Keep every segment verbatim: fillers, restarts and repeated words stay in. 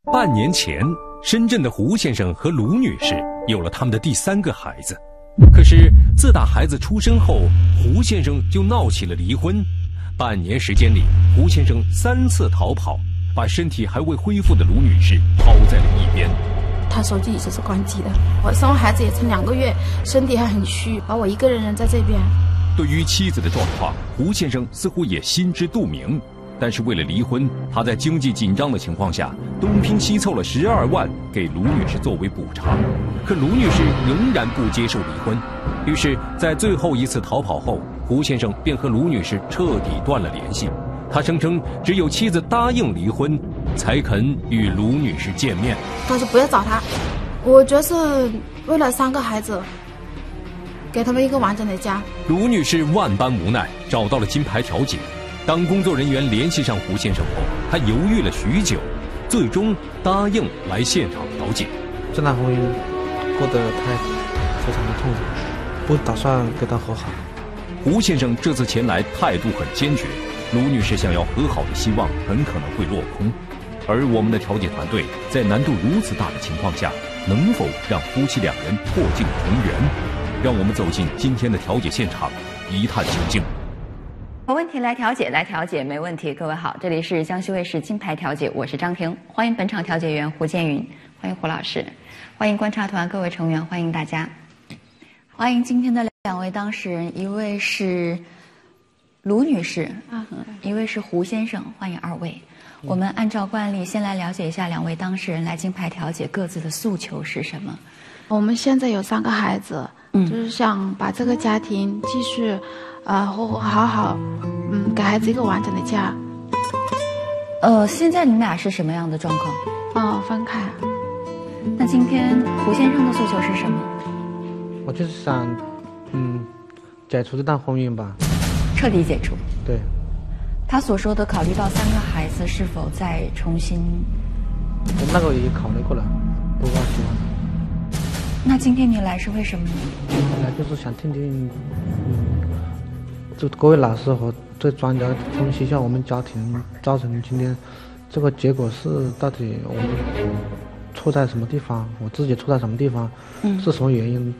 半年前，深圳的胡先生和卢女士有了他们的第三个孩子。可是自打孩子出生后，胡先生就闹起了离婚。半年时间里，胡先生三次逃跑，把身体还未恢复的卢女士抛在了一边。 他手机一直是关机的，我生完孩子也才两个月，身体还很虚，把我一个人扔在这边。 对于妻子的状况，胡先生似乎也心知肚明，但是为了离婚，他在经济紧张的情况下，东拼西凑了十二万给卢女士作为补偿。可卢女士仍然不接受离婚，于是，在最后一次逃跑后，胡先生便和卢女士彻底断了联系。他声称，只有妻子答应离婚，才肯与卢女士见面。 他说不要找他，我觉得是为了三个孩子，给他们一个完整的家。 卢女士万般无奈，找到了金牌调解。当工作人员联系上胡先生后，他犹豫了许久，最终答应来现场调解。 这段婚姻过得太非常的痛苦，不打算跟他和好。 胡先生这次前来态度很坚决，卢女士想要和好的希望很可能会落空。而我们的调解团队在难度如此大的情况下，能否让夫妻两人破镜重圆？让我们走进今天的调解现场，一探究竟。 有问题来调解，来调解没问题。各位好，这里是江西卫视金牌调解，我是张婷，欢迎本场调解员胡建云，欢迎胡老师，欢迎观察团各位成员，欢迎大家，欢迎今天的两位当事人，一位是卢女士啊，一位是胡先生，欢迎二位。我们按照惯例，先来了解一下两位当事人来金牌调解各自的诉求是什么。 我们现在有三个孩子，嗯，就是想把这个家庭继续。呃，好好好，嗯，给孩子一个完整的家。 呃，现在你们俩是什么样的状况？ 哦，分开。 那今天胡先生的诉求是什么？ 我就是想，嗯，解除这段婚姻吧。 彻底解除。 对。 他所说的考虑到三个孩子，是否再重新？ 我们那个也考虑过了，不高兴。 那今天你来是为什么呢？ 我来就是想听听，嗯，就各位老师和这专家分析一下我们家庭造成今天这个结果是到底我们错在什么地方，我自己错在什么地方，嗯，是什么原因？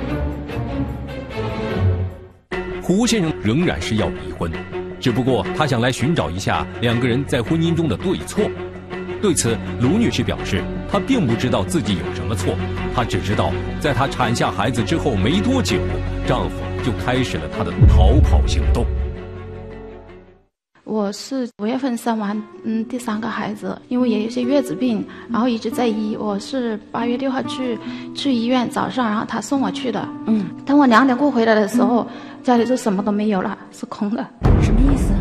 胡先生仍然是要离婚，只不过他想来寻找一下两个人在婚姻中的对错。对此，卢女士表示，她并不知道自己有什么错，她只知道在她产下孩子之后没多久，丈夫就开始了他的逃跑行动。 我是五月份生完嗯第三个孩子，因为也有些月子病，然后一直在医。我是八月六号去去医院早上，然后他送我去的。嗯，等我两点过回来的时候，嗯、家里就什么都没有了，是空的。 什么意思？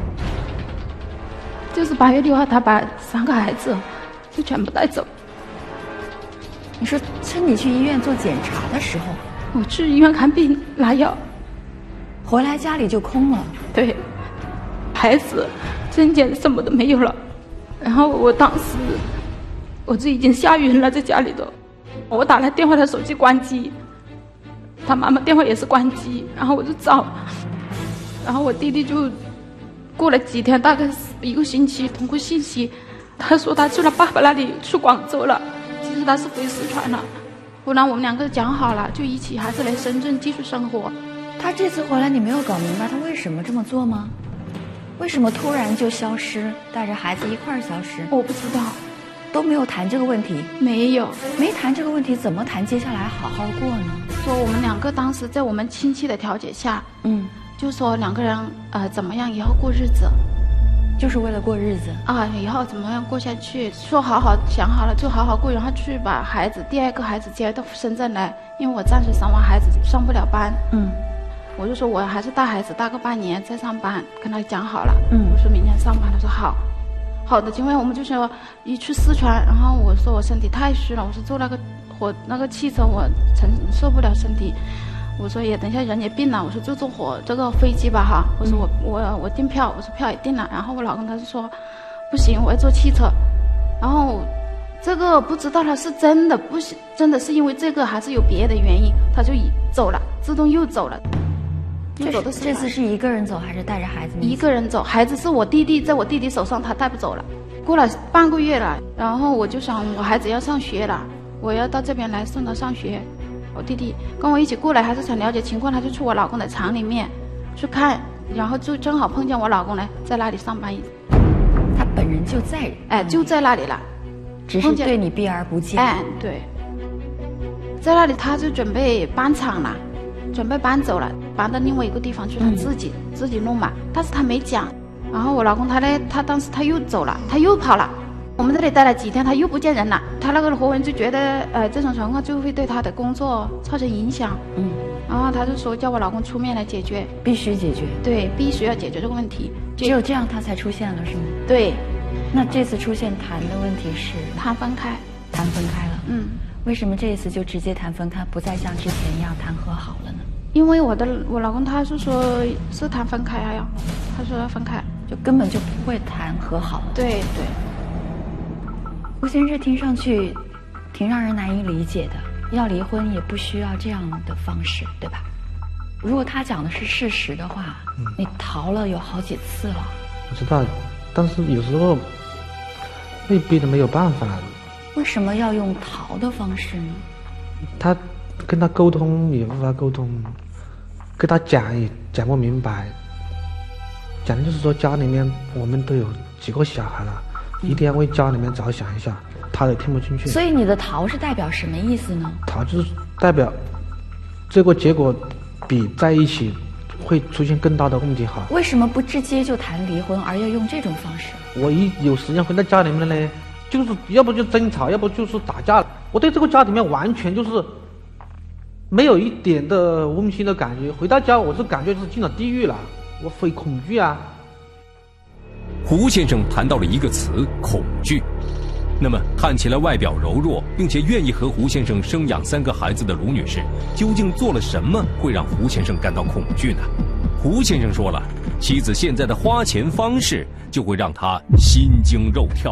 就是八月六号，他把三个孩子就全部带走。 你说趁你去医院做检查的时候， 我去医院看病拿药， 回来家里就空了。 对，孩子证件什么都没有了。然后我当时我就已经吓晕了，在家里头。我打了电话，他手机关机，他妈妈电话也是关机。然后我就找，然后我弟弟就过了几天，大概一个星期，通过信息，他说他去了爸爸那里，去广州了。其实他是回四川了。后来我们两个讲好了，就一起还是来深圳继续生活。 他这次回来，你没有搞明白他为什么这么做吗？为什么突然就消失，带着孩子一块儿消失？ 我不知道， 都没有谈这个问题。 没有， 没谈这个问题，怎么谈接下来好好过呢？ 说我们两个当时在我们亲戚的调解下，嗯。就说两个人呃怎么样以后过日子， 就是为了过日子啊，以后怎么样过下去，说好好想好了就好好过，然后去把孩子第二个孩子接到深圳来，因为我暂时生完孩子上不了班，嗯，我就说我还是带孩子大个半年再上班，跟他讲好了，嗯，我说明天上班，他说好，好的，今天我们就说一去四川，然后我说我身体太虚了，我说坐那个火那个汽车我承受不了身体。我说也等一下人也病了，我说就坐火这个飞机吧哈，我说我我我订票，我说票也订了，然后我老公他就说不行，我要坐汽车，然后这个不知道他是真的不行，真的是因为这个还是有别的原因，他就走了，自动又走了。 又走的这次是一个人走还是带着孩子？ 一个人走，孩子是我弟弟，在我弟弟手上，他带不走了。 过了半个月了，然后我就想我孩子要上学了，我要到这边来送他上学。我弟弟跟我一起过来，还是想了解情况，他就去我老公的厂里面去看，然后就正好碰见我老公呢在那里上班。 他本人就在， 哎，就在那里了， 只是对你避而不见。 哎，对，在那里他就准备搬厂了，准备搬走了，搬到另外一个地方去，他自己、嗯、自己弄嘛，但是他没讲。然后我老公他呢，他当时他又走了，他又跑了。我们这里待了几天，他又不见人了。他那个合伙人就觉得，呃，这种情况就会对他的工作造成影响。嗯，然后他就说叫我老公出面来解决， 必须解决。 对，必须要解决这个问题。 只有这样他才出现了，是吗？ 对。 那这次出现谈的问题是谈分开， 谈分开了。 嗯， 为什么这一次就直接谈分开，不再像之前一样谈和好了呢？ 因为我的我老公他是说是谈分开呀，他说要分开， 就根本就不会谈和好了。 对对。 胡先生听上去挺让人难以理解的，要离婚也不需要这样的方式，对吧？如果他讲的是事实的话，嗯、你逃了有好几次了。 我知道，但是有时候被逼的没有办法。 为什么要用逃的方式呢？ 他跟他沟通也无法沟通，跟他讲也讲不明白。讲的就是说家里面我们都有几个小孩了。一定要为家里面着想一下，他也听不进去。 所以你的逃是代表什么意思呢？ 逃就是代表这个结果比在一起会出现更大的问题好。 为什么不直接就谈离婚，而要用这种方式？ 我一有时间回到家里面呢，就是要不就争吵，要不就是打架。我对这个家里面完全就是没有一点的温馨的感觉。回到家我是感觉是进了地狱了，我会恐惧啊。 胡先生谈到了一个词：恐惧。那么，看起来外表柔弱，并且愿意和胡先生生养三个孩子的卢女士，究竟做了什么会让胡先生感到恐惧呢？胡先生说了，妻子现在的花钱方式就会让他心惊肉跳。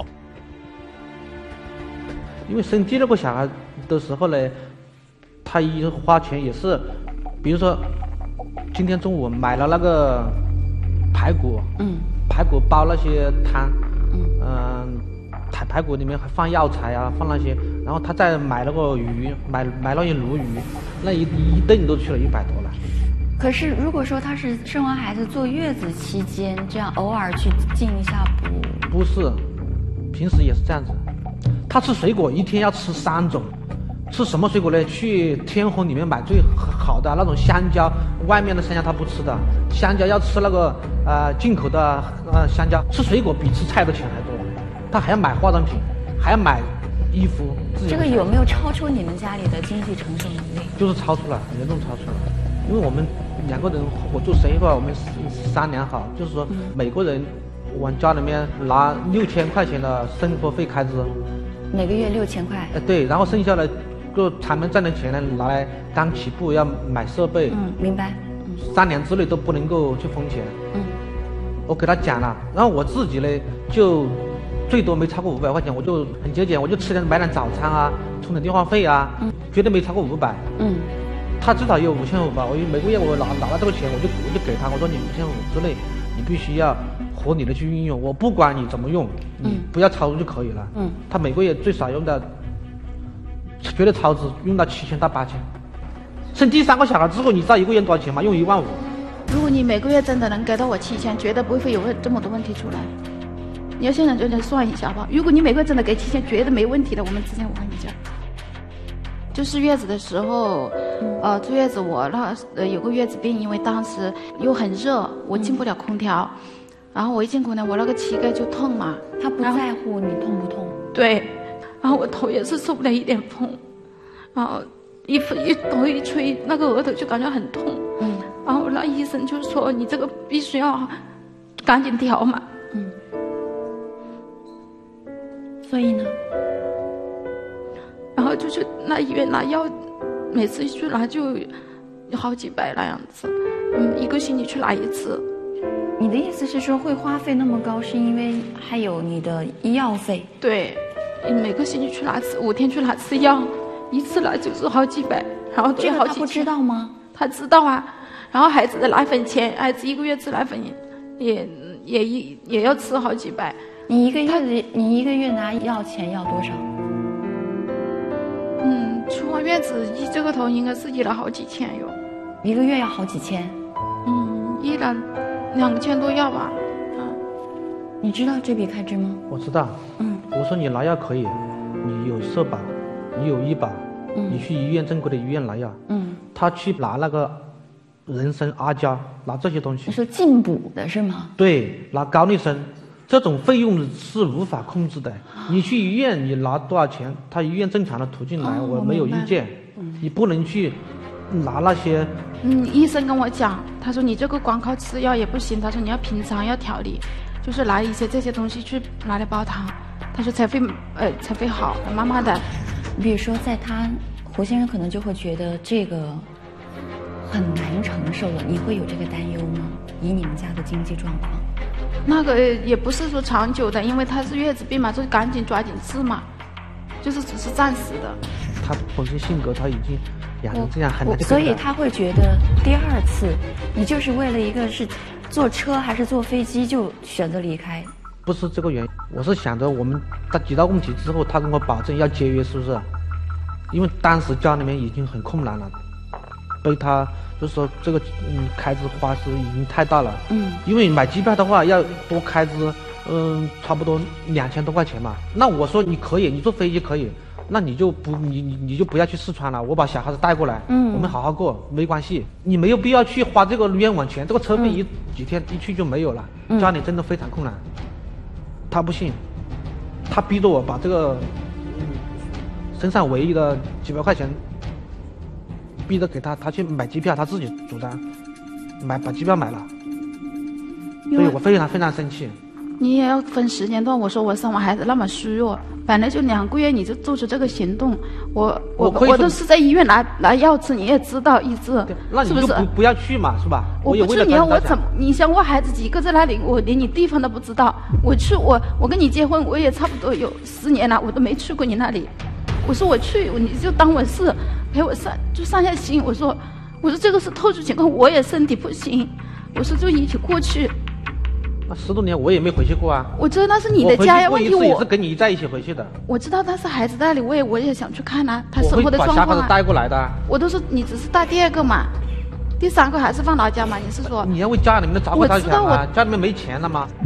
因为生第二个小孩的时候呢，他一花钱也是，比如说今天中午买了那个排骨，嗯。排骨煲那些汤，嗯，排、呃、排骨里面还放药材啊，放那些，然后他再买那个鱼，买买那些鲈鱼，那一一顿都去了一百多了。 可是如果说他是生完孩子坐月子期间，这样偶尔去进一下补， 不是，平时也是这样子。他吃水果一天要吃三种，吃什么水果呢？去天虹里面买最好的那种香蕉，外面的香蕉他不吃的，香蕉要吃那个呃进口的呃香蕉。吃水果比吃菜的钱还多，他还要买化妆品，还要买衣服。 这个有没有超出你们家里的经济承受能力？ 就是超出了，严重超出了。因为我们两个人合伙做生意的话，我们商量好，就是说每个人往家里面拿六千块钱的生活费开支， 每个月六千块。 呃对，然后剩下的就他们赚的钱呢，拿来刚起步要买设备。 嗯，明白。 嗯，三年之内都不能够去分钱。嗯，我给他讲了，然后我自己呢就最多没超过五百块钱，我就很节俭，我就吃点买点早餐啊，充点电话费啊，嗯，绝对没超过五百。嗯，他至少有五千五吧，我每个月我拿拿了这个钱，我就我就给他，我说你五千五之内，你必须要合理的去运用，我不管你怎么用，你不要超支就可以了。嗯，他每个月最少用的。绝对超支，用到七千到八千。生第三个小孩之后，你知道一个月多少钱吗？用一万五。 如果你每个月真的能给到我七千，绝对不会有这么多问题出来。你要现在就能算一下吧。如果你每个月真的给七千，绝对没问题的。我们之间我跟你讲，就是月子的时候，呃，坐月子我那呃有个月子病，因为当时又很热，我进不了空调，然后我一进空调，我那个膝盖就痛嘛。 他不在乎你痛不痛？ 对。然后我头也是受不了一点风，然后一一头一吹，那个额头就感觉很痛。嗯，然后那医生就说你这个必须要赶紧调嘛。嗯， 所以呢， 然后就去那医院拿药，每次一去拿就有好几百那样子，嗯，一个星期去拿一次。 你的意思是说会花费那么高，是因为还有你的医药费？ 对。每个星期去拿次，五天去拿次药，一次拿就是好几百，然后这个他不知道吗？ 他知道啊。然后孩子的奶粉钱，孩子一个月吃奶粉也也也也要吃好几百， 你一个月的，你一个月拿药钱要多少？ 嗯，出完月子医这个头应该是医了好几千哟。 一个月要好几千？ 嗯，医了两千多药吧。嗯， 你知道这笔开支吗？ 我知道。 嗯， 我说你拿药可以，你有社保，你有医保，嗯，你去医院正规的医院拿药。嗯，他去拿那个人参、阿胶，拿这些东西。 你说进补的是吗？ 对，拿高丽参。这种费用是无法控制的。你去医院，你拿多少钱？他医院正常的途径来， 哦、 我没有意见。嗯、你不能去拿那些。 嗯，医生跟我讲，他说你这个光靠吃药也不行，他说你要平常要调理，就是拿一些这些东西去拿来煲汤，他说才会呃才会好，慢慢的。 比如说，在他胡先生可能就会觉得这个很难承受了，你会有这个担忧吗？以你们家的经济状况？ 那个也不是说长久的，因为她是月子病嘛，就赶紧抓紧治嘛，就是只是暂时的。 她本身性格她已经养成这样，很难。 所以她会觉得第二次你就是为了一个是坐车还是坐飞机就选择离开？ 不是这个原因，我是想着我们他提到问题之后，他跟我保证要节约，是不是？因为当时家里面已经很困难了，被他。就是说这个嗯开支花是已经太大了，嗯，因为买机票的话要多开支，嗯，差不多两千多块钱嘛。那我说你可以，你坐飞机可以，那你就不你你你就不要去四川了，我把小孩子带过来，嗯，我们好好过，没关系，你没有必要去花这个冤枉钱，这个车费一、嗯、几天一去就没有了，嗯、家里真的非常困难。他不信，他逼着我把这个、嗯、身上唯一的几百块钱。逼着给他，他去买机票，他自己主张买，把机票买了，所以我非常非常生气。 你也要分时间段。我说我生完孩子那么虚弱，本来就两个月你就做出这个行动，我我我, 我都是在医院拿拿药吃，你也知道医治， 那你就 不, 是不是不要去嘛，是吧？ 我不去，你要我怎么？你想我孩子几个在那里，我连你地方都不知道。我去，我我跟你结婚，我也差不多有十年了，我都没去过你那里。我说我去，你就当我是陪我上就上下心。我说我说这个是特殊情况，我也身体不行。我说就一起过去。 那十多年我也没回去过啊。 我知道那是你的家呀，问题我也是跟你在一起回去的。 我知道他是孩子在那里，我也我也想去看啊，他生活的状况啊。 我会把小孩子带过来的。 我都说你只是带第二个嘛，第三个还是放老家嘛？你是说？ 你要为家里面的照顾着想啊，家里面没钱了吗？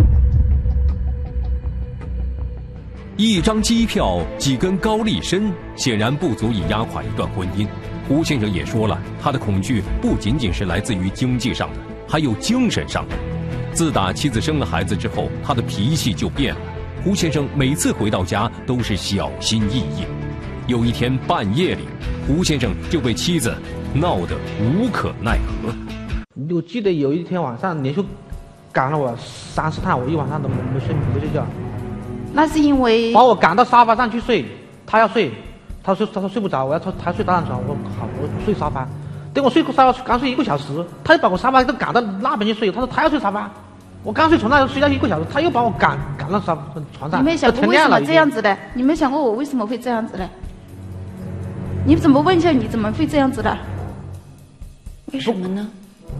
一张机票，几根高丽参，显然不足以压垮一段婚姻。胡先生也说了，他的恐惧不仅仅是来自于经济上的，还有精神上的。自打妻子生了孩子之后，他的脾气就变了。胡先生每次回到家都是小心翼翼。有一天半夜里，胡先生就被妻子闹得无可奈何。 我记得有一天晚上连续赶了我三四趟，我一晚上都没没睡没睡觉。 那是因为把我赶到沙发上去睡，他要睡，他说他说睡不着，我要他他睡大人床，我好我睡沙发，等我睡沙发刚睡一个小时，他又把我沙发都赶到那边去睡，他说他要睡沙发，我刚睡从那睡觉一个小时，他又把我赶赶到沙发床上。 你没想过为什么这样子的？你没想过我为什么会这样子的？你怎么问一下你怎么会这样子的？ 为什么呢？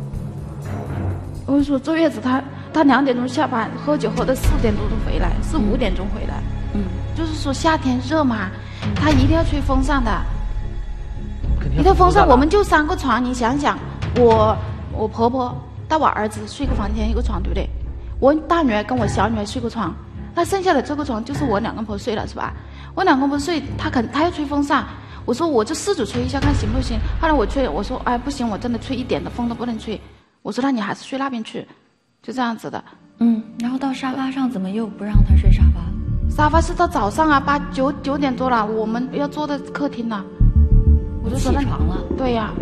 我说坐月子他。他两点钟下班，喝酒喝到四点多钟回来，四五点钟回来。嗯，就是说夏天热嘛，他一定要吹风扇的。一个风扇，我们就三个床，你想想，我我婆婆带我儿子睡个房间一个床，对不对？我大女儿跟我小女儿睡个床，那剩下的这个床就是我两个婆睡了，是吧？我两个婆睡，她肯她要吹风扇，我说我就试着吹一下看行不行。后来我吹，我说哎不行，我真的吹一点的风都不能吹。我说那你还是睡那边去。就这样子的， 嗯，然后到沙发上怎么又不让他睡沙发？ 沙发是到早上啊，八九九点多了，我们要坐在客厅了。我就说起床了。 对呀。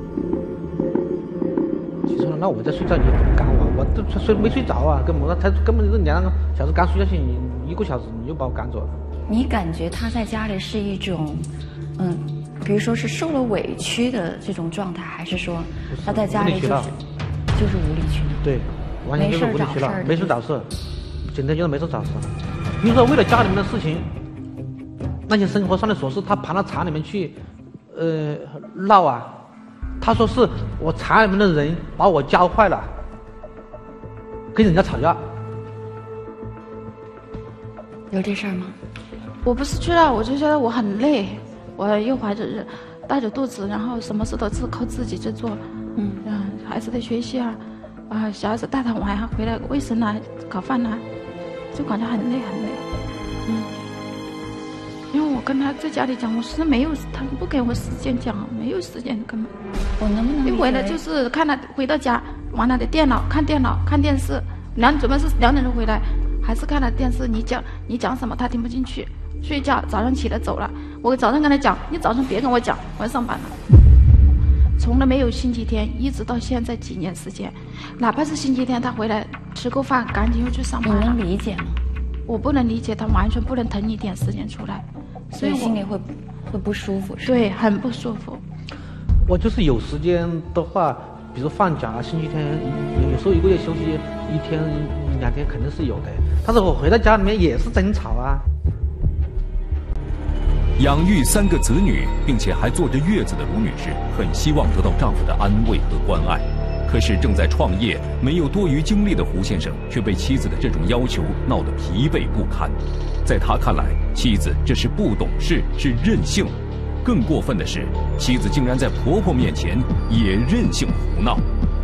起床了，那我在睡觉，你赶我，我都睡没睡着啊，根本他根本就是两个小时刚睡下去，你一个小时你就把我赶走了。 你感觉他在家里是一种，嗯，比如说是受了委屈的这种状态，还是说他在家里就是就是无理取闹？ 对。完全就是无理取闹，没事找事，整天就是没事找事。比如说为了家里面的事情，那些生活上的琐事，他爬到厂里面去，呃，闹啊。他说是我厂里面的人把我教坏了，跟人家吵架。 有这事儿吗？ 我不是去了，我就觉得我很累，我又怀着日，带着肚子，然后什么事都是靠自己去做。嗯，嗯，孩子的学习啊，啊，小孩子带他玩啊，回来卫生啊，搞饭啊，就感觉很累很累。嗯，因为我跟他在家里讲，我是没有，他不给我时间讲，没有时间根本。 我能不能？ 一回来就是看他回到家玩他的电脑，看电脑看电视，两准备是两点钟回来，还是看了电视，你讲你讲什么他听不进去，睡觉早上起来走了，我早上跟他讲，你早上别跟我讲，我要上班了。从来没有星期天，一直到现在几年时间，哪怕是星期天他回来吃过饭，赶紧又去上班了。 你能理解吗？ 我不能理解，他完全不能腾一点时间出来， 所以心里会会不舒服，是吧？ 对，很不舒服。 我就是有时间的话，比如放假啊，星期天有时候一个月休息一天两天肯定是有的，但是我回到家里面也是争吵啊。 养育三个子女，并且还坐着月子的卢女士，很希望得到丈夫的安慰和关爱。可是正在创业、没有多余精力的胡先生，却被妻子的这种要求闹得疲惫不堪。在他看来，妻子这是不懂事，是任性。更过分的是，妻子竟然在婆婆面前也任性胡闹。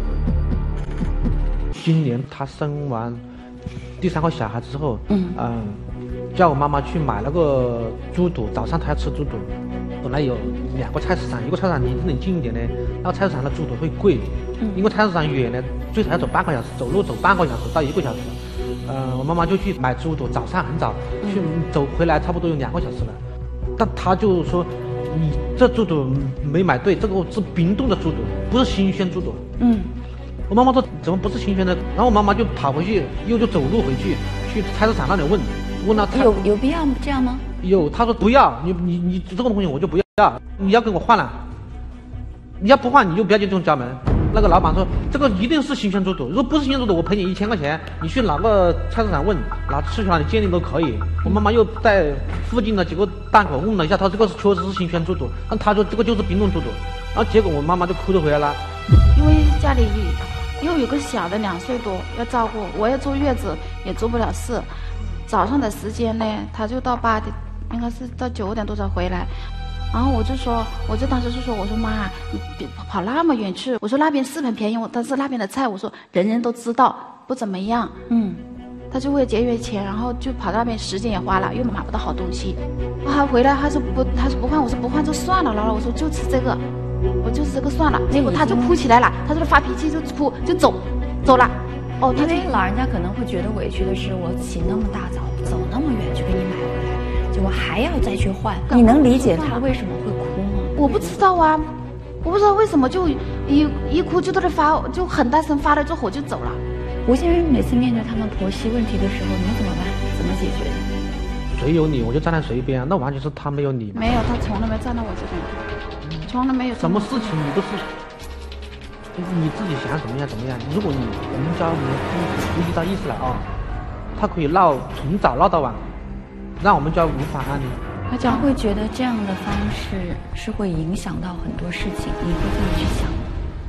今年她生完第三个小孩之后，嗯嗯、呃，叫我妈妈去买那个猪肚，早上她要吃猪肚。本来有两个菜市场，一个菜市场离这里近一点呢，那个菜市场的猪肚会贵，嗯、因为菜市场远呢，最少要走半个小时，走路走半个小时到一个小时。呃，我妈妈就去买猪肚，早上很早去，嗯、走回来差不多有两个小时了。但她就说，你这猪肚没买对，这个是冰冻的猪肚，不是新鲜猪肚。嗯，我妈妈说怎么不是新鲜的？然后我妈妈就跑回去，又就走路回去，去菜市场那里问，问了有有必要这样吗？ 有，她说不要，你你你这个东西我就不要，你要给我换了，你要不换你就不要进这种家门。那个老板说这个一定是新鲜猪肚，如果不是新鲜猪肚，我赔你一千块钱，你去哪个菜市场问，哪吃去哪里鉴定都可以。我妈妈又在附近的几个档口问了一下，他这个是确实是新鲜猪肚，但他说这个就是冰冻猪肚，然后结果我妈妈就哭着回来了。 因为家里又有个小的两岁多要照顾，我要坐月子也做不了事，早上的时间呢，他就到八点，应该是到九点多才回来。然后我就说，我就当时就说，我说妈，你别跑那么远去。我说那边是很便宜，但是那边的菜，我说人人都知道不怎么样。嗯，他就为了节约钱，然后就跑那边，时间也花了，又买不到好东西。他回来，他说不，他说不换，我说不换就算了，姥姥，我说就吃这个，我就吃这个算了。结果他就哭起来了，他就发脾气就哭就走，走了。 哦，因为老人家可能会觉得委屈的是，我起那么大早，走那么远去给你买回来。结果还要再去换，你能理解他为什么会哭吗？ 我不知道啊，我不知道为什么就一一哭就在那发，就很大声发了之后就走了。 吴先生每次面对他们婆媳问题的时候，你怎么办？怎么解决的？ 谁有理我就站在谁边，那完全是他没有理。 没有，他从来没站在我这边，从来没有。 什么事情你都是你自己想怎么样怎么样。如果你我们家里面不遇到意识了啊，他可以闹从早闹到晚。让我们家无法安宁。 他将会觉得这样的方式是会影响到很多事情，你会这么去想吗？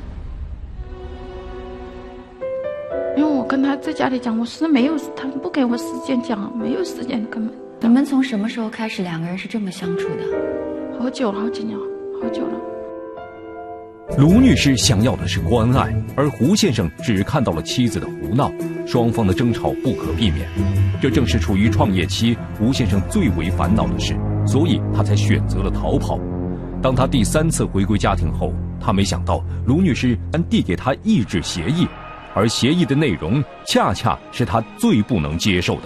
因为我跟他在家里讲，我是没有，他不给我时间讲，没有时间根本。 你们从什么时候开始两个人是这么相处的？ 好久了，好几年，好久了。 卢女士想要的是关爱，而胡先生只看到了妻子的胡闹，双方的争吵不可避免。这正是处于创业期胡先生最为烦恼的事，所以他才选择了逃跑。当他第三次回归家庭后，他没想到卢女士还递给他抑制协议，而协议的内容恰恰是他最不能接受的。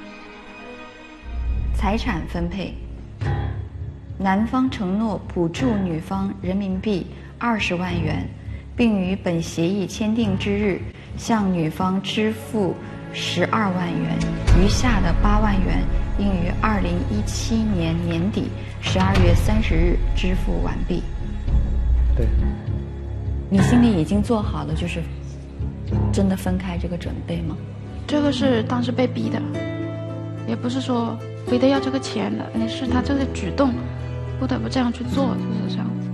财产分配，男方承诺补助女方人民币二十万元，并于本协议签订之日向女方支付十二万元，余下的八万元应于二零一七年年底十二月三十日支付完毕。 对， 你心里已经做好了就是真的分开这个准备吗？ 这个是当时被逼的，也不是说非得要这个钱的，而是他这个举动不得不这样去做，就是这样子。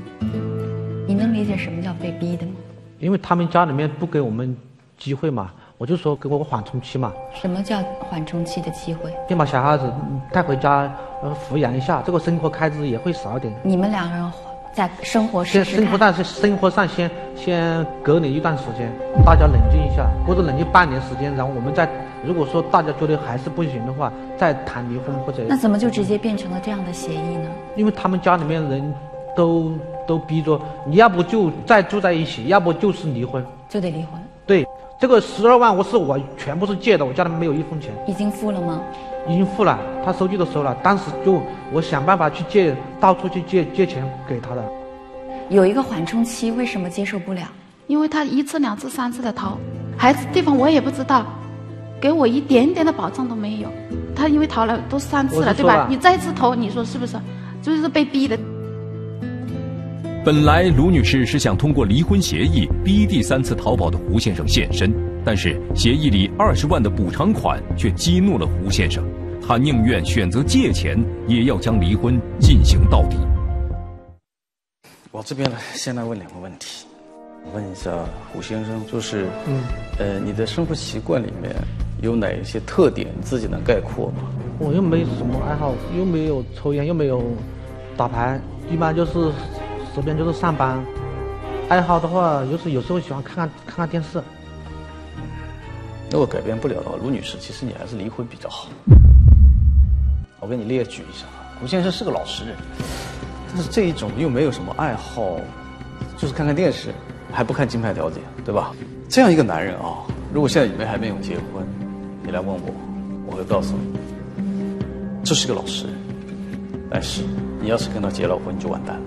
你能理解什么叫被逼的吗？ 因为他们家里面不给我们机会嘛， 我就说给我个缓冲期嘛。 什么叫缓冲期的机会？ 先把小孩子带回家，呃，抚养一下，这个生活开支也会少一点。 你们两人在生活试试看。 先生活上是生活上先先隔离一段时间，大家冷静一下，或者冷静半年时间，然后我们再如果说大家觉得还是不行的话，再谈离婚或者。 那怎么就直接变成了这样的协议呢？ 因为他们家里面人都都逼着你，要不就再住在一起，要不就是离婚， 就得离婚。 对，这个十二万我是我全部是借的，我家里面没有一分钱。 已经付了吗？ 已经付了，他收据都收了。当时就我想办法去借，到处去借借钱给他的。 有一个缓冲期，为什么接受不了？ 因为他一次、两次、三次的逃，孩子地方我也不知道，给我一点点的保障都没有。他因为逃了都三次了，对吧？你再次投，你说是不是？就是被逼的。 本来卢女士是想通过离婚协议逼第三次逃跑的胡先生现身，但是协议里二十万的补偿款却激怒了胡先生，他宁愿选择借钱，也要将离婚进行到底。 我这边呢，先来问两个问题。我问一下胡先生，就是， 嗯， 呃，你的生活习惯里面有哪一些特点，你自己能概括吗？ 我又没什么爱好，又没有抽烟，又没有打牌，一般就是这边就是上班。爱好的话，就是有时候喜欢看看看看电视。 如果改变不了的话，卢女士，其实你还是离婚比较好。我给你列举一下，胡先生是个老实人，但是这一种又没有什么爱好，就是看看电视，还不看金牌调解，对吧？这样一个男人啊，如果现在你们还没有结婚，你来问我，我会告诉你，这是个老实人。但是你要是跟他结了婚，就完蛋了。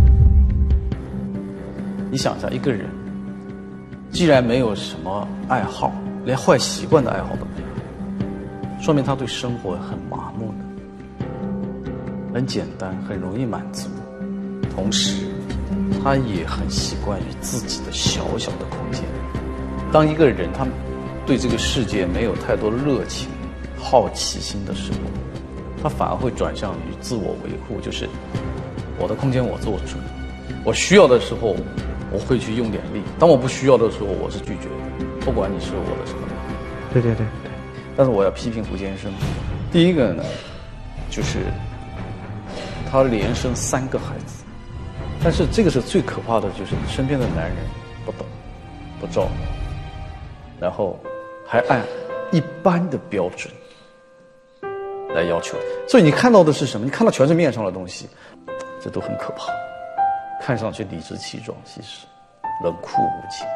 你想一下，一个人既然没有什么爱好，连坏习惯的爱好都没有，说明他对生活很麻木的，很简单，很容易满足，同时他也很习惯于自己的小小的空间。当一个人他对这个世界没有太多热情、好奇心的时候，他反而会转向于自我维护，就是我的空间我做主，我需要的时候我会去用点力，当我不需要的时候我是拒绝的，不管你是我的什么人。 对对对对。 但是我要批评胡先生，第一个呢，就是他连生三个孩子，但是这个是最可怕的，就是你身边的男人不懂、不照顾，然后还按一般的标准来要求，所以你看到的是什么？你看到全是面上的东西，这都很可怕。看上去理直气壮，其实冷酷无情。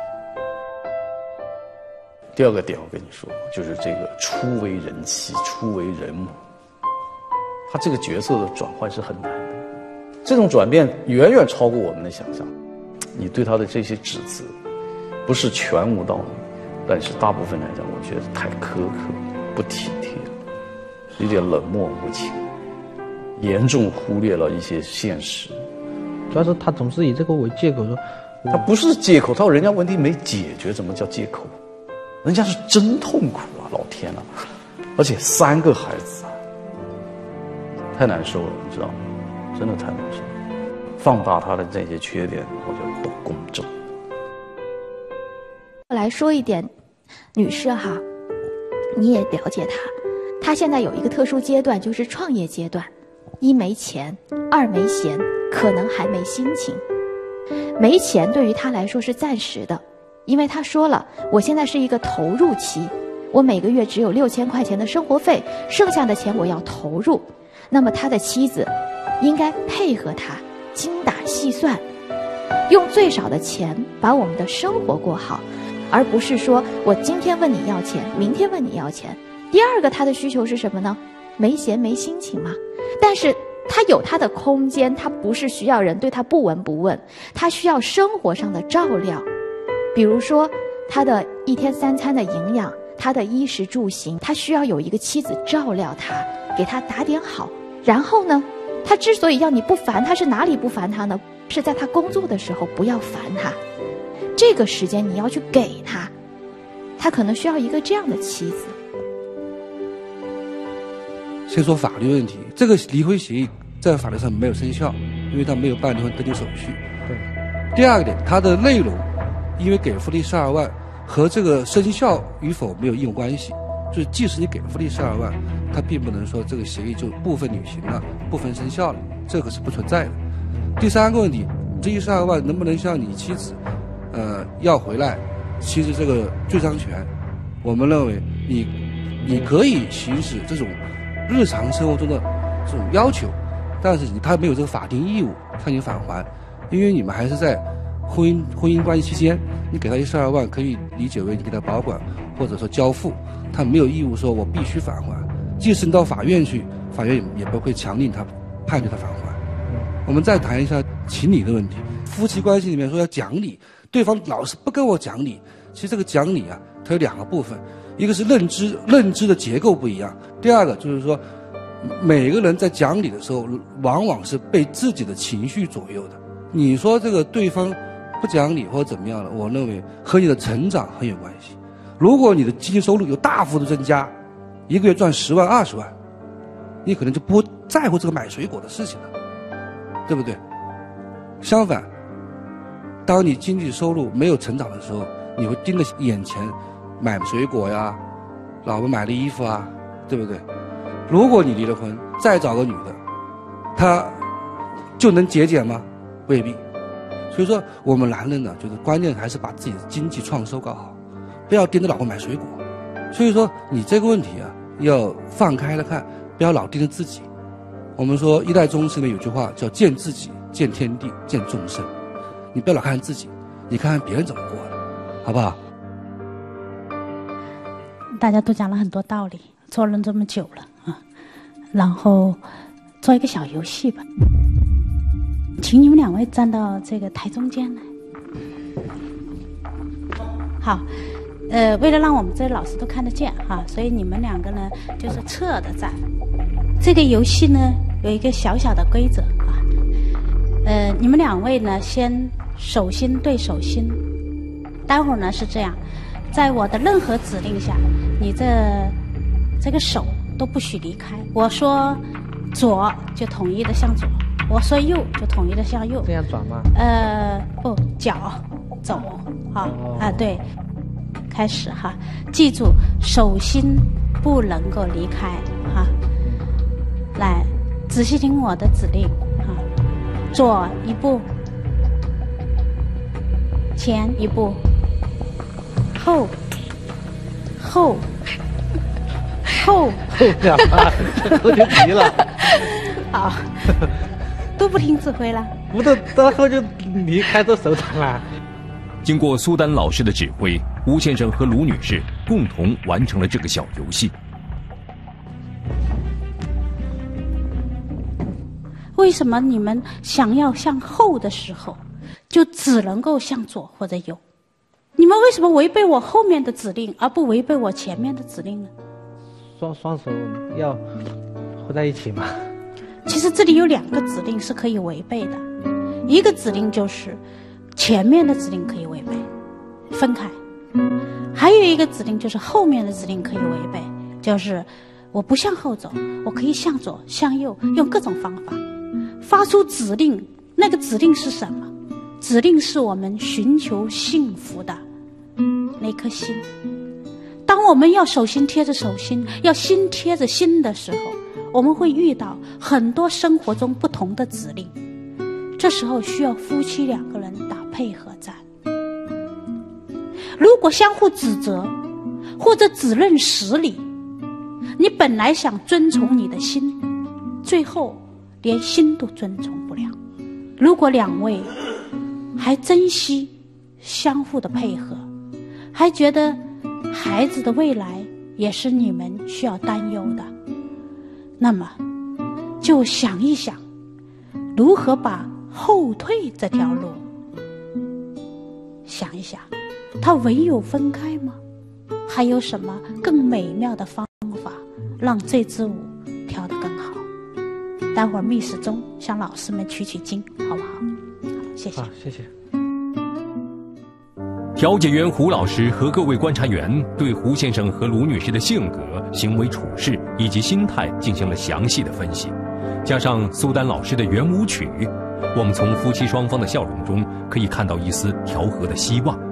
第二个点，我跟你说，就是这个初为人妻，初为人母，他这个角色的转换是很难的，这种转变远远超过我们的想象。你对他的这些指责，不是全无道理，但是大部分来讲，我觉得太苛刻、不体贴，有点冷漠无情，严重忽略了一些现实。 主要是他总是以这个为借口说， 他不是借口，他说人家问题没解决，怎么叫借口？人家是真痛苦啊，老天啊！而且三个孩子啊，太难受了，你知道吗？真的太难受了。放大他的这些缺点，我觉得不公正。 来说一点，女士哈，你也了解她，她现在有一个特殊阶段，就是创业阶段，一没钱，二没闲，可能还没心情。没钱对于她来说是暂时的，因为她说了，我现在是一个投入期，我每个月只有六千块钱的生活费，剩下的钱我要投入。那么他的妻子应该配合他，精打细算，用最少的钱把我们的生活过好，而不是说我今天问你要钱，明天问你要钱。第二个他的需求是什么呢？没闲没心情嘛。但是他有他的空间，他不是需要人对他不闻不问，他需要生活上的照料，比如说他的一天三餐的营养，他的衣食住行，他需要有一个妻子照料他，给他打点好。然后呢，他之所以要你不烦他，是哪里不烦他呢？是在他工作的时候不要烦他，这个时间你要去给他，他可能需要一个这样的妻子。 先说法律问题，这个离婚协议在法律上没有生效，因为他没有办离婚登记手续。 对。 第二个点，它的内容，因为给付了十二万， 和这个生效与否没有因果关系。就是即使你给了复利十二万，它并不能说这个协议就部分履行了，部分生效了，这个是不存在的。第三个问题，这一十二万能不能向你妻子，呃，要回来？其实这个罪赃权，我们认为你你可以行使这种日常生活中的这种要求，但是你他没有这个法定义务向你返还，因为你们还是在婚姻婚姻关系期间，你给他一十二万可以理解为你给他保管或者说交付。他没有义务说我必须返还，即使你到法院去，法院也不会强令他判决他返还。我们再谈一下情理的问题。夫妻关系里面说要讲理，对方老是不跟我讲理，其实这个讲理啊，它有两个部分，一个是认知认知的结构不一样，第二个就是说每个人在讲理的时候，往往是被自己的情绪左右的。你说这个对方不讲理或者怎么样了，我认为和你的成长很有关系。如果你的经济收入有大幅度增加，一个月赚十万二十万，你可能就不在乎这个买水果的事情了，对不对？相反，当你经济收入没有成长的时候，你会盯着眼前买水果呀，老婆买的衣服啊，对不对？如果你离了婚，再找个女的，她就能节俭吗？未必。所以说，我们男人呢，就是关键还是把自己的经济创收搞好。不要盯着老婆买水果，所以说你这个问题啊，要放开了看，不要老盯着自己。我们说一代宗师里面有句话叫见自己、见天地、见众生，你不要老看自己，你看看别人怎么过的，好不好？ 大家都讲了很多道理，做人这么久了啊，然后做一个小游戏吧，请你们两位站到这个台中间来。好。呃，为了让我们这些老师都看得见哈，所以你们两个呢就是侧着站。这个游戏呢有一个小小的规则啊，呃，你们两位呢先手心对手心，待会儿呢是这样，在我的任何指令下，你这这个手都不许离开。我说左就统一的向左，我说右就统一的向右。 这样转吗？ 呃，不，脚走啊、哦、啊，对。开始哈，记住手心不能够离开哈。来，仔细听我的指令哈，左一步，前一步，后后后后两啊，后就急了。 好，都不听指挥了。 不都到后就离开这手掌了。 经过苏丹老师的指挥，吴先生和卢女士共同完成了这个小游戏。 为什么你们想要向后的时候，就只能够向左或者右？你们为什么违背我后面的指令，而不违背我前面的指令呢？ 双双手要合在一起嘛。 其实这里有两个指令是可以违背的，一个指令就是前面的指令可以违背，分开；还有一个指令就是后面的指令可以违背，就是我不向后走，我可以向左、向右，用各种方法发出指令。那个指令是什么？指令是我们寻求幸福的那颗心。当我们要手心贴着手心，要心贴着心的时候，我们会遇到很多生活中不同的指令，这时候需要夫妻两个人打配合战。如果相互指责或者只认实理，你本来想遵从你的心，最后连心都遵从不了。如果两位还珍惜相互的配合，还觉得孩子的未来也是你们需要担忧的，那么就想一想如何把后退这条路想一想，它唯有分开吗？还有什么更美妙的方法让这支舞跳得更好？待会儿密室中向老师们取取经，好不好？好，谢谢。 好，谢谢。 调解员胡老师和各位观察员对胡先生和卢女士的性格、行为处事以及心态进行了详细的分析，加上苏丹老师的圆舞曲，我们从夫妻双方的笑容中可以看到一丝调和的希望。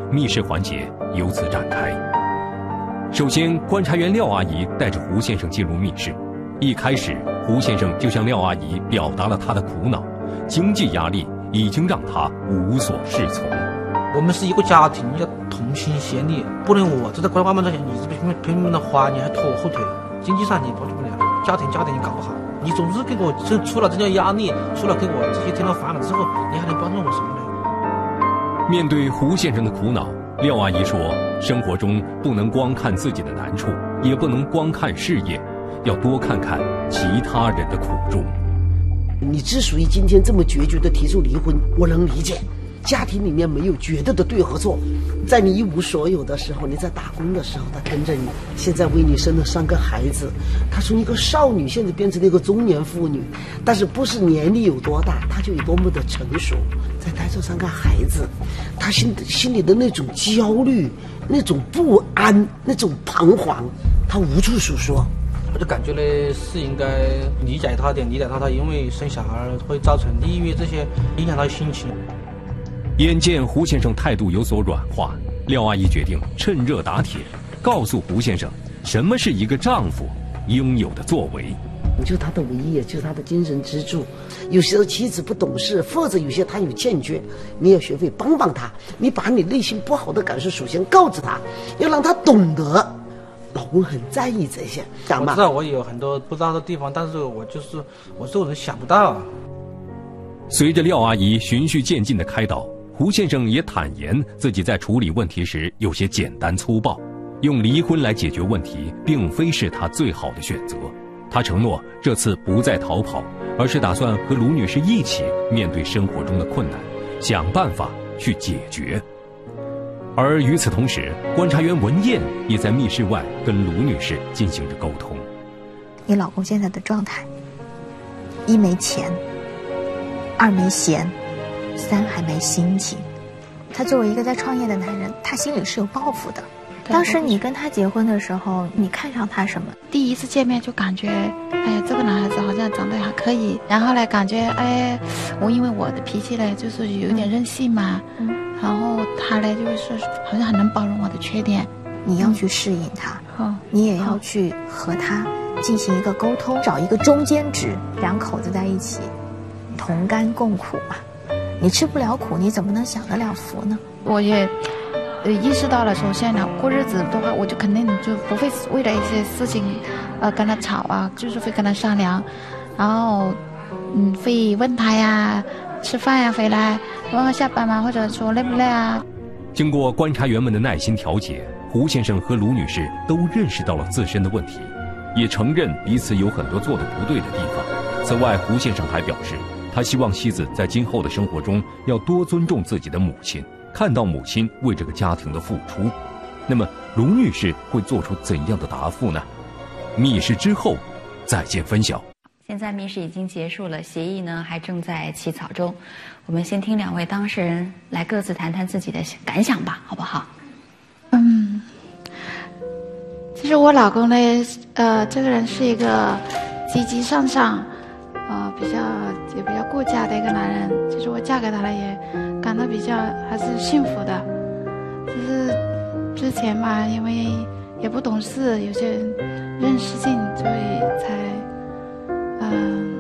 密室环节由此展开。首先，观察员廖阿姨带着胡先生进入密室。一开始，胡先生就向廖阿姨表达了他的苦恼，经济压力已经让他无所适从。 我们是一个家庭，要同心协力，不能我这在乖乖们这些，你这拼命拼命的花，你还拖我后腿，经济上你帮助不了，家庭家庭你搞不好，你总是给我这出了这些压力，除了给我这些添了烦了之后，你还能帮助我什么呢？ 面对胡先生的苦恼，廖阿姨说，生活中不能光看自己的难处，也不能光看事业，要多看看其他人的苦衷。 你之所以今天这么决绝地提出离婚，我能理解。家庭里面没有绝对的对和错，在你一无所有的时候，你在打工的时候，他跟着你，现在为你生了三个孩子，他从一个少女现在变成了一个中年妇女，但是不是年龄有多大，他就有多么的成熟。再带这三个孩子，他心心里的那种焦虑、那种不安、那种彷徨，他无处诉说。 我就感觉呢，是应该理解他点，理解他，他因为生小孩会造成抑郁这些，影响他心情。 眼见胡先生态度有所软化，廖阿姨决定趁热打铁，告诉胡先生什么是一个丈夫应有的作为。 你就是他的唯一，也就是他的精神支柱。有时候妻子不懂事，或者有些他有欠缺，你要学会帮帮他。你把你内心不好的感受首先告知他，要让他懂得老公很在意这些。 我知道我有很多不知道的地方，但是我就是我这种人想不到啊。 随着廖阿姨循序渐进的开导，胡先生也坦言自己在处理问题时有些简单粗暴，用离婚来解决问题并非是他最好的选择。他承诺这次不再逃跑，而是打算和卢女士一起面对生活中的困难，想办法去解决。而与此同时，观察员文燕也在密室外跟卢女士进行着沟通。 你老公现在的状态，一没钱，二没闲，三还没心情。他作为一个在创业的男人，他心里是有抱负的。当时你跟他结婚的时候，你看上他什么？ 第一次见面就感觉，哎呀，这个男孩子好像长得还可以。然后呢，感觉哎，我因为我的脾气呢，就是有点任性嘛。嗯。然后他呢，就是好像很能包容我的缺点。 你要去适应他，嗯，你也要去和他进行一个沟通，找一个中间值，两口子在一起，同甘共苦嘛。你吃不了苦，你怎么能享得了福呢？ 我也。呃，意识到了，首先呢，过日子的话，我就肯定就不会为了一些事情，呃，跟他吵啊，就是会跟他商量，然后，嗯，会问他呀，吃饭呀，回来，然后下班嘛，或者说累不累啊。 经过观察员们的耐心调解，胡先生和卢女士都认识到了自身的问题，也承认彼此有很多做的不对的地方。此外，胡先生还表示，他希望妻子在今后的生活中要多尊重自己的母亲。看到母亲为这个家庭的付出，那么卢女士会做出怎样的答复呢？密室之后再见分晓。 现在密室已经结束了，协议呢还正在起草中。我们先听两位当事人来各自谈谈自己的感想吧，好不好？ 嗯，其实我老公呢，呃，这个人是一个积极向上，呃，比较也比较顾家的一个男人。其实我嫁给他了也。感到比较还是幸福的，就是之前嘛，因为也不懂事，有些任性，所以才嗯、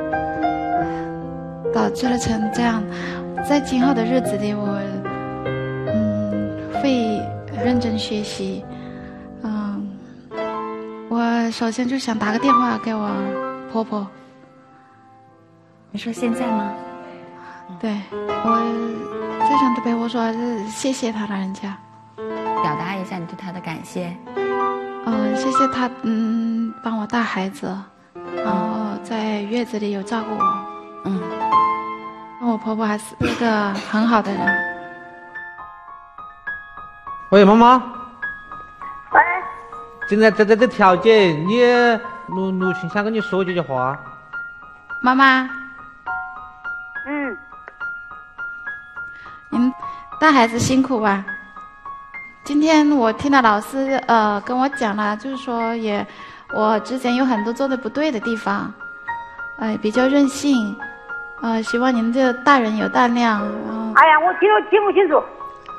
呃、导致了成这样。在今后的日子里，我嗯会认真学习。嗯，我首先就想打个电话给我婆婆。 你说现在吗？ 对，我非常特别，我说是谢谢他老人家， 表达一下你对他的感谢。 嗯，谢谢他，嗯，帮我带孩子，然后在月子里有照顾我。嗯，我婆婆还是一个很好的人。 喂，妈妈。 喂。 现在在在在调解，你卢卢晴想跟你说几句话。 妈妈。 嗯。 您带孩子辛苦吧？今天我听到老师呃跟我讲了，就是说也我之前有很多做的不对的地方，呃比较任性，呃希望您这大人有大量。 哎呀，我听得听不清楚。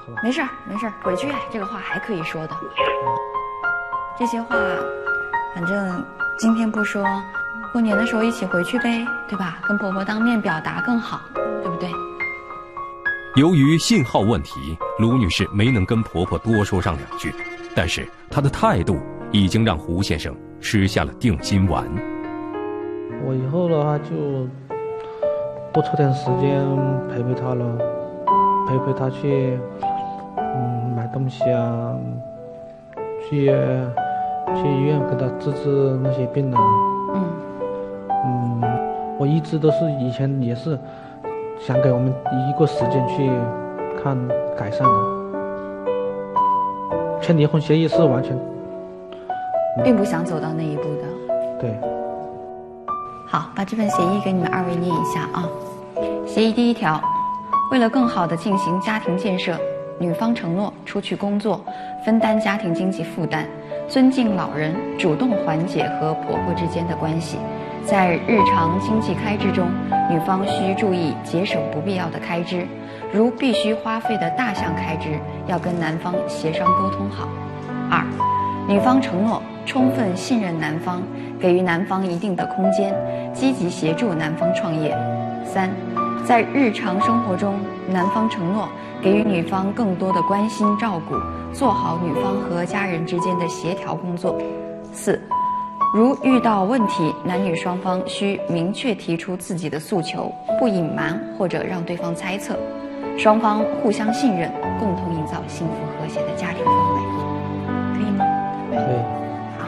没事儿，没事儿，回去这个话还可以说的。这些话，反正今天不说，过年的时候一起回去呗，对吧？跟婆婆当面表达更好，对不对？ 由于信号问题，卢女士没能跟婆婆多说上两句，但是她的态度已经让胡先生吃下了定心丸。 我以后的话就多抽点时间陪陪她了，陪陪她去嗯买东西啊，去去医院给她治治那些病啊。嗯嗯，我一直都是以前也是想给我们一个时间去看改善的，签离婚协议是完全并不想走到那一步的。 对。 好，把这份协议给你们二位念一下啊。协议第一条，为了更好地进行家庭建设，女方承诺出去工作，分担家庭经济负担，尊敬老人，主动缓解和婆婆之间的关系。在日常经济开支中，女方需注意节省不必要的开支，如必须花费的大项开支，要跟男方协商沟通好。二，女方承诺充分信任男方，给予男方一定的空间，积极协助男方创业。三，在日常生活中，男方承诺给予女方更多的关心照顾，做好女方和家人之间的协调工作。四，如遇到问题，男女双方需明确提出自己的诉求，不隐瞒或者让对方猜测，双方互相信任，共同营造幸福和谐的家庭氛围，可以吗？ 可以。 好。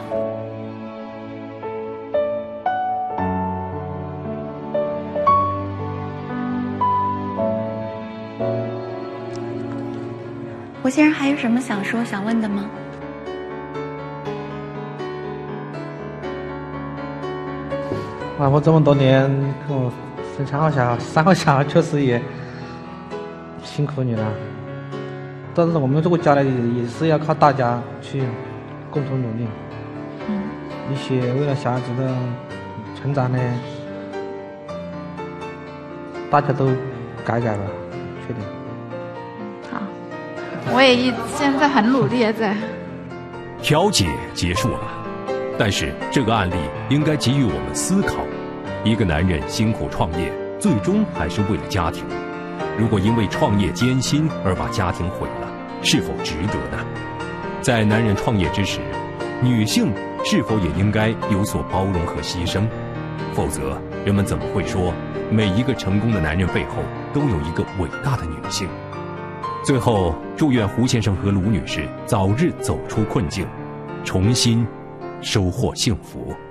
胡先生还有什么想说、想问的吗？ 老婆这么多年跟我生三个小孩，三个小孩确实也辛苦你了。但是我们这个家呢，也是要靠大家去共同努力。嗯。一些为了小孩子的成长呢，大家都改改吧，缺点。 好，我也一现在很努力啊，在。 调解结束了。但是这个案例应该给予我们思考：一个男人辛苦创业，最终还是为了家庭。如果因为创业艰辛而把家庭毁了，是否值得呢？在男人创业之时，女性是否也应该有所包容和牺牲？否则，人们怎么会说每一个成功的男人背后都有一个伟大的女性？最后，祝愿胡先生和卢女士早日走出困境，重新收获幸福。